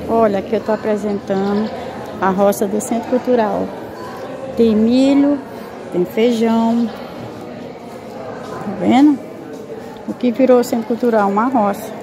Olha, aqui eu tô apresentando a roça do Centro Cultural. Tem milho, tem feijão. Tá vendo? O que virou o Centro Cultural? Uma roça.